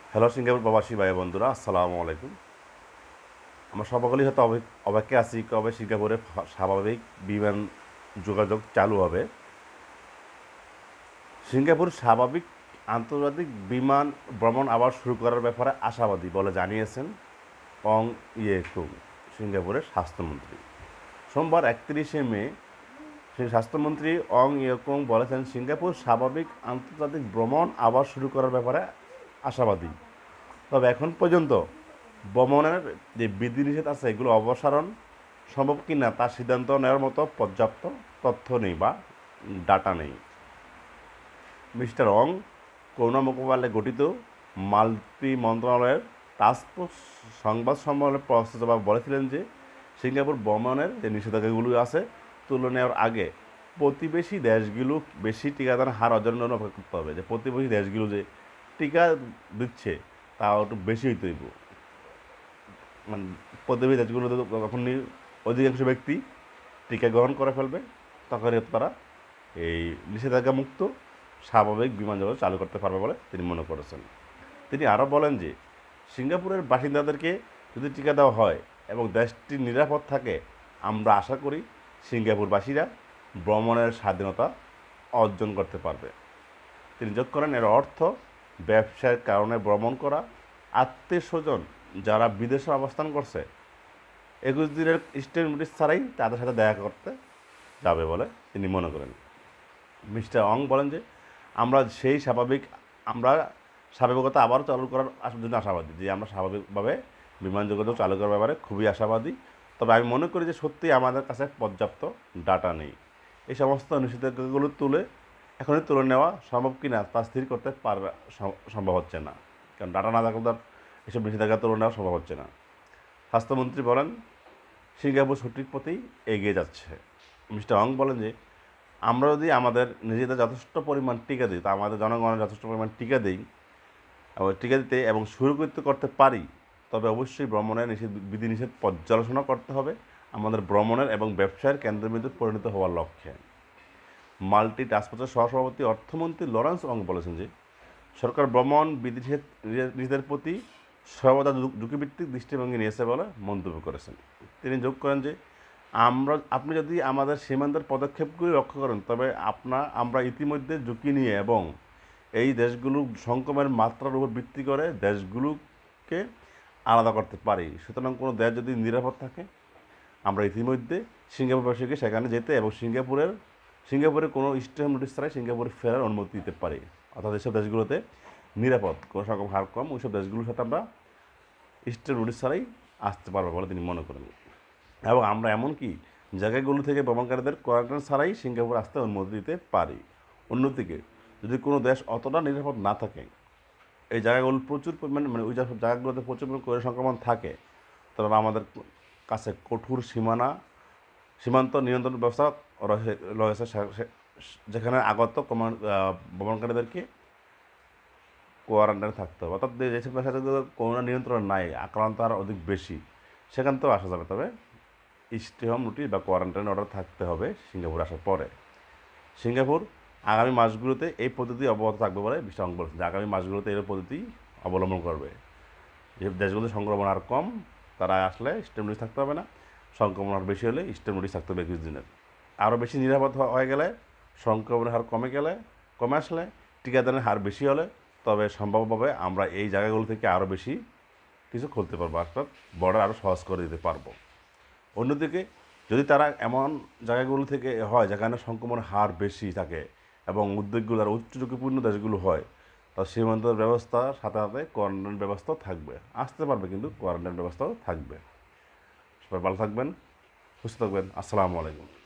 Hello Singapore প্রবাসী ভাই বন্ধুরা, আসসালামু আলাইকুম। আমরা সকলেই হয়তো অপেক্ষায় আছি কবে সিঙ্গাপুরে স্বাভাবিক বিমান যোগাযোগ চালু হবে। সিঙ্গাপুর স্বাভাবিক আন্তর্জাতিক বিমান ভ্রমণ আবার শুরু করার ব্যাপারে আশাবাদী বলে জানিয়েছেন অং ইয়েকুং, সিঙ্গাপুরের স্বাস্থ্যমন্ত্রী। সোমবার 31শে মে সেই স্বাস্থ্যমন্ত্রী অং ইয়েকুং বলেছেন, সিঙ্গাপুর স্বাভাবিক আন্তর্জাতিক ভ্রমণ আবার শুরু করার ব্যাপারে আশাবাদী। তবে এখন পর্যন্ত ভ্রমণের যে বিধিনিষেধ আছে এগুলো অপসারণ সম্ভব কি না তার সিদ্ধান্ত নেওয়ার মতো পর্যাপ্ত তথ্য নেই বা ডাটা নেই। মিস্টার অং করুণা মুখোপাধ্যায় গঠিত মাল্টি মন্ত্রণালয়ের টাস্কফোর্স সংবাদ সম্মেলনে প্রশ্ন জবাব বলেছিলেন যে সিঙ্গাপুর ভ্রমণের যে নিষেধাজ্ঞাগুলো আছে তুলে নেওয়ার আগে প্রতিবেশী দেশগুলো বেশি টিকাদান হার অর্জনের জন্য অপেক্ষা করতে হবে। যে প্রতিবেশী দেশগুলো যে টিকা দিচ্ছে তা একটু বেশি হইতে হইব। মানে প্রতিবেশী দেশগুলোতে যখনই অধিকাংশ ব্যক্তি টিকা গ্রহণ করে ফেলবে তখন তারা এই নিষেধাজ্ঞা মুক্ত স্বাভাবিক বিমান যোগাযোগ চালু করতে পারবে বলে তিনি মনে করেছেন। তিনি আরও বলেন যে সিঙ্গাপুরের বাসিন্দাদেরকে যদি টিকা দেওয়া হয় এবং দেশটি নিরাপদ থাকে, আমরা আশা করি সিঙ্গাপুরবাসীরা ভ্রমণের স্বাধীনতা অর্জন করতে পারবে। তিনি যোগ করেন, এর অর্থ ব্যবসার কারণে ভ্রমণ করা আত্মীয় স্বজন যারা বিদেশে অবস্থান করছে 21 দিনের স্টে নোটিস ছাড়াই তাদের সাথে দেখা করতে যাবে বলে তিনি মনে করেন। মিস্টার অং বলেন যে আমরা স্বাভাবিকতা আবারও চালু করার জন্য আশাবাদী, যে আমরা স্বাভাবিকভাবে বিমান যোগাযোগ চালু করার ব্যাপারে খুবই আশাবাদী। তবে আমি মনে করি যে সত্যিই আমাদের কাছে পর্যাপ্ত ডাটা নেই। এই সমস্ত নিষেধাজ্ঞাগুলো এখনই তুলে নেওয়া সম্ভব কি না তা স্থির করতে পারবে সম্ভব হচ্ছে না, কারণ ডাটা না থাকলে তার এসব নিষেধাজ্ঞা তুলে নেওয়া সম্ভব হচ্ছে না। স্বাস্থ্যমন্ত্রী বলেন, সিঙ্গাপুর সঠিক পথেই এগিয়ে যাচ্ছে। মিস্টার অং বলেন যে আমরা যদি আমাদের নিজেদের যথেষ্ট পরিমাণ টিকা দিই, তা আমাদের জনগণের যথেষ্ট পরিমাণ টিকা দিই এবং টিকা দিতে এবং সুরক্ষিত করতে পারি, তবে অবশ্যই ভ্রমণের বিধিনিষেধ পর্যালোচনা করতে হবে আমাদের ভ্রমণের এবং ব্যবসায়ের কেন্দ্রবিন্দু পরিণত হওয়ার লক্ষ্যে। মাল্টি টাস্কফোর্সের সহসভাপতি অর্থমন্ত্রী লরেন্স অং বলেছেন যে সরকার ভ্রমণ বিধিনিষেধের প্রতি সর্বদা ঝুঁকিভিত্তিক দৃষ্টিভঙ্গি নিয়েছে বলে মন্তব্য করেছেন। তিনি যোগ করেন যে আপনি যদি আমাদের সীমান্তের পদক্ষেপগুলি লক্ষ্য করেন, তবে আমরা ইতিমধ্যে ঝুঁকি নিয়ে এবং এই দেশগুলো সংক্রমণের মাত্রার উপর ভিত্তি করে দেশগুলোকে আলাদা করতে পারি। সুতরাং কোনো দেশ যদি নিরাপদ থাকে, আমরা ইতিমধ্যে সিঙ্গাপুরবাসীকে সেখানে যেতে এবং সিঙ্গাপুরে কোনো স্টে নোটিস ছাড়াই সিঙ্গাপুরে ফেরার অনুমতি দিতে পারি। অর্থাৎ এইসব দেশগুলোতে নিরাপদ, কোনো সংক্রমণ হার কম, ওইসব দেশগুলোর সাথে আমরা স্টে নোটিস ছাড়াই আসতে পারবো বলে তিনি মনে করেন। এবং আমরা এমনকি জায়গাগুলো থেকে ভ্রমণকারীদের কোয়ারেন্টাইন ছাড়াই সিঙ্গাপুর আসতে অনুমতি দিতে পারি। অন্যদিকে যদি কোনো দেশ অতটা নিরাপদ না থাকে, এই জায়গাগুলো প্রচুর পরিমাণে ওই জায়গাগুলোতে প্রচুর পরিমাণ কোভিড সংক্রমণ থাকে, তবে আমাদের কাছে কঠোর সীমান্ত নিয়ন্ত্রণ ব্যবস্থা রয়েছে, যেখানে আগত ভ্রমণকারীদেরকে কোয়ারেন্টাইনে থাকতে হবে। অর্থাৎ যেসব দেশে করোনা নিয়ন্ত্রণ নাই, আক্রান্ত আর অধিক বেশি, সেখান থেকেও আসা যাবে, তবে স্টে হোম নোটিস বা কোয়ারেন্টাইন অর্ডার থাকতে হবে সিঙ্গাপুর আসার পরে। সিঙ্গাপুর আগামী মাসগুলোতে এই পদ্ধতি অব্যাহত থাকবে বলে মিস্টার অং বলেছেন, যে আগামী মাসগুলোতে এই পদ্ধতি অবলম্বন করবে। যে দেশগুলোতে সংক্রমণ আর কম, তারা আসলে স্টে নোটিস থাকতে হবে না, সংক্রমণ আর বেশি হলে স্টে নোটিস থাকতে হবে 21 দিনের। আরও বেশি নিরাপদ হয়ে গেলে, সংক্রমণের হার কমে আসলে, টিকাদানের হার বেশি হলে, তবে সম্ভবভাবে আমরা এই জায়গাগুলো থেকে আরও বেশি কিছু খুলতে পারবো, অর্থাৎ বর্ডার আরও সহজ করে দিতে পারবো। অন্যদিকে যদি তারা এমন জায়গাগুলো থেকে হয় যেখানে সংক্রমণের হার বেশি থাকে এবং উদ্যোগগুলো আর উচ্চ ঝুঁকিপূর্ণ দেশগুলো হয়, তা সীমান্তের ব্যবস্থার সাথে সাথে কোয়ারেন্টাইন ব্যবস্থাও থাকবে, আসতে পারবে কিন্তু কোয়ারেন্টাইন ব্যবস্থাও থাকবে। সবাই ভালো থাকবেন, সুস্থ থাকবেন। আসসালামু আলাইকুম।